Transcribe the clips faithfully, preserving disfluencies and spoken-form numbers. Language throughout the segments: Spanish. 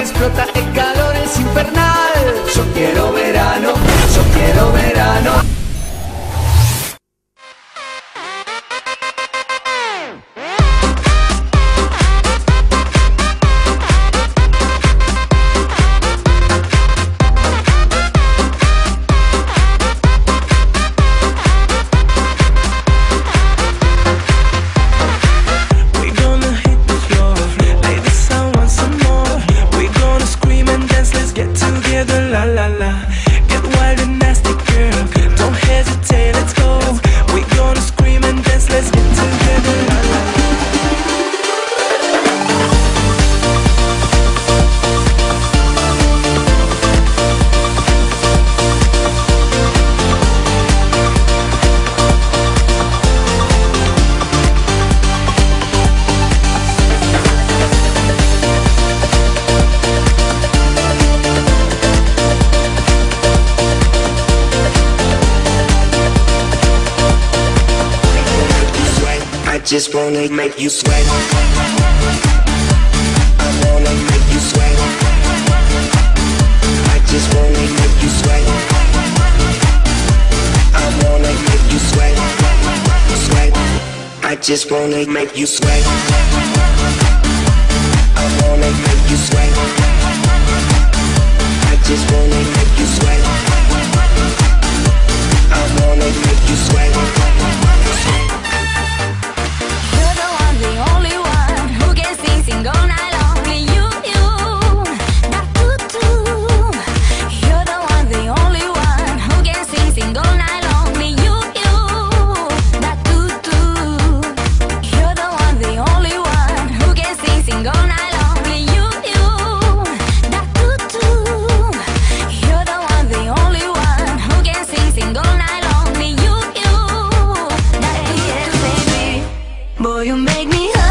explota, el calor es infernal. Yo quiero verano, yo quiero verano. La la la, get wild and nasty, girl. Don't hesitate, let's go. We gonna scream and dance, let's get together. La la la. I just wanna make you sweat. I wanna make you sweat. I just wanna make you sweat. I wanna make you sweat. Sweat. I just wanna make you sweat. I wanna make you sweat. I just wanna make you sweat. I wanna make you sweat. All night long, only you, you, that tutu. You're the one, the only one who can sing, sing all night long. Only you, you, that tutu. You're the one, the only one who can sing, sing all night long. Only you, you, that tutu. You're the one, the only one who can sing, sing all night long. Only you, you, that yes, baby. Boy, you make me high.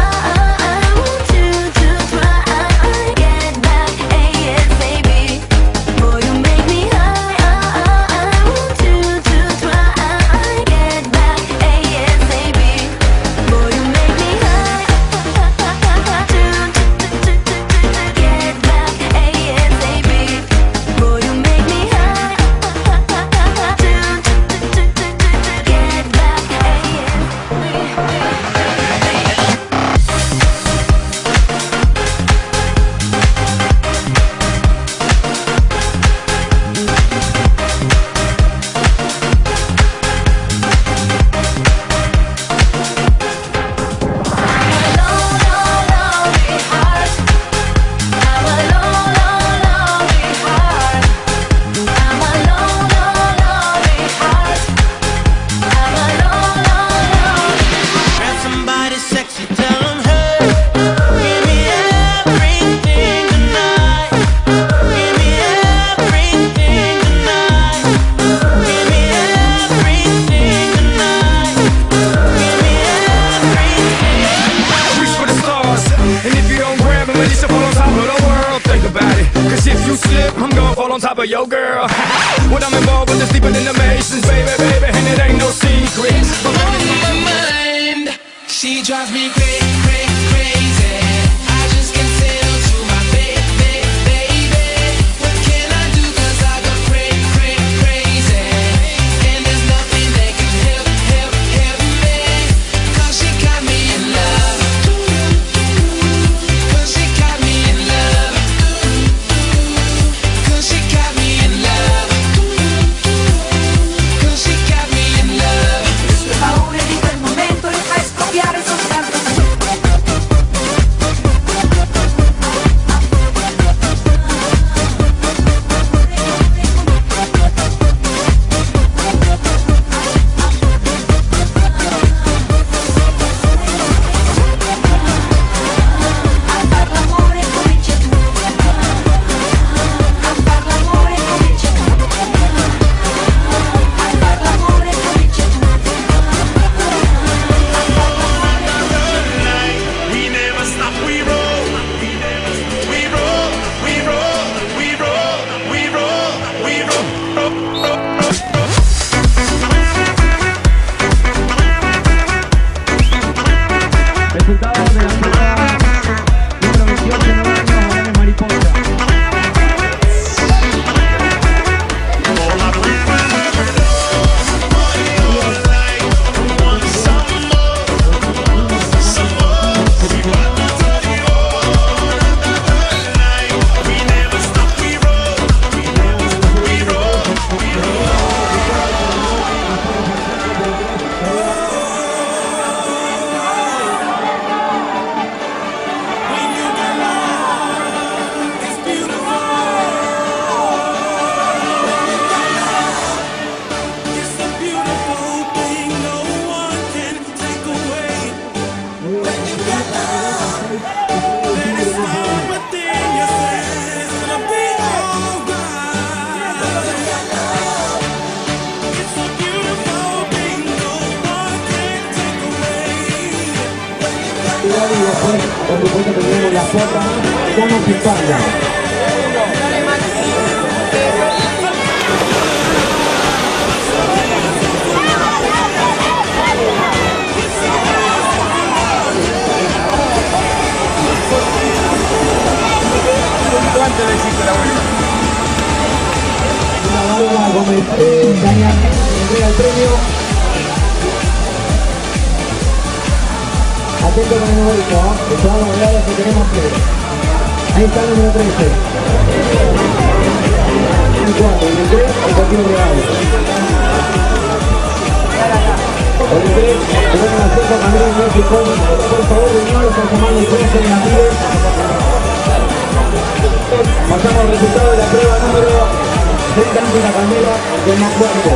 On top of your girl. When I'm involved with the sleeping in the Masons, baby, baby, and it ain't no secret. But on my mind, she drives me crazy, crazy, crazy. I just can't tell to my baby, baby. What can I do? 'Cause I go crazy, crazy, crazy. And there's nothing that can help, help, help me. 'Cause she got me in love. 'Cause she got me in love. She got me in love. 'Cause she got Por supuesto tendremos la foto, llamas y espalda. Antes de decirte la vuelta. Una Bárbara Gómez, eh, Dania, entrega el premio. Atento con el numerito, ¿eh? Que se van a hablar que tenemos tres. Ahí está el número trece. El cuatro, el tres, el partido real. Por el tres, se van a hacer con Andrés México. Por favor, señores, están tomando el trece en la pide. Pasamos al resultado de la prueba número treinta de la Candela del más fuerte.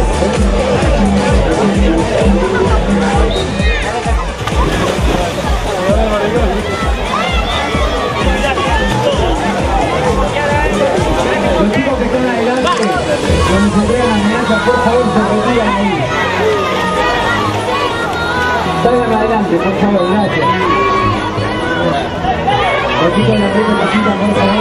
Los chicos que están adelante, cuando se entregan las medallas, por favor, se retiran ahí. Salgan adelante, por favor, gracias. Los chicos de la primera casita, por favor.